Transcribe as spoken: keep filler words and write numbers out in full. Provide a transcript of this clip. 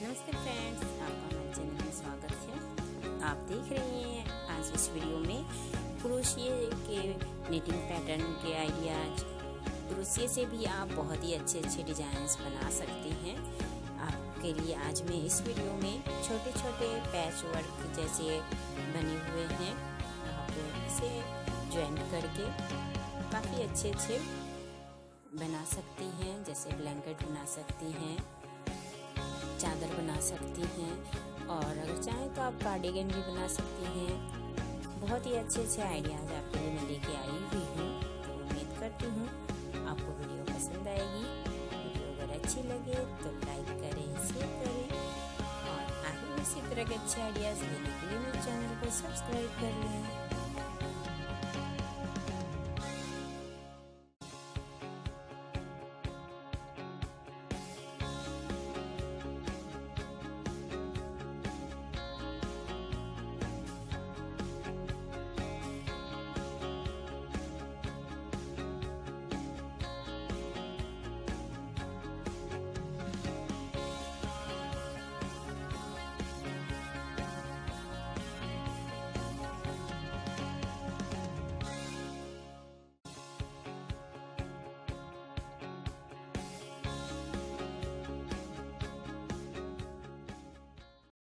नमस्ते फ्रेंड्स, आपका हमारे चैनल में स्वागत है। आप देख रहे हैं आज इस वीडियो में क्रोशिया के निटिंग पैटर्न के आइडियाज। क्रोशिया से भी आप बहुत ही अच्छे अच्छे डिजाइन्स बना सकते हैं। आपके लिए आज मैं इस वीडियो में छोटे छोटे पैच वर्क जैसे बने हुए हैं, आप इसे ज्वाइंट करके काफ़ी अच्छे अच्छे बना सकती हैं। जैसे ब्लैंकेट बना सकती हैं, चादर बना सकती हैं, और अगर चाहें तो आप कार्डिगन भी बना सकती हैं। बहुत ही अच्छे अच्छे आइडियाज आपके लिए मैं लेके आई हुई हूँ। तो उम्मीद करती हूँ आपको वीडियो पसंद आएगी। वीडियो अगर अच्छी लगे तो लाइक करें, शेयर करें, और आगे इसी तरह के अच्छे आइडियाज लेने के लिए मेरे चैनल को सब्सक्राइब कर लें।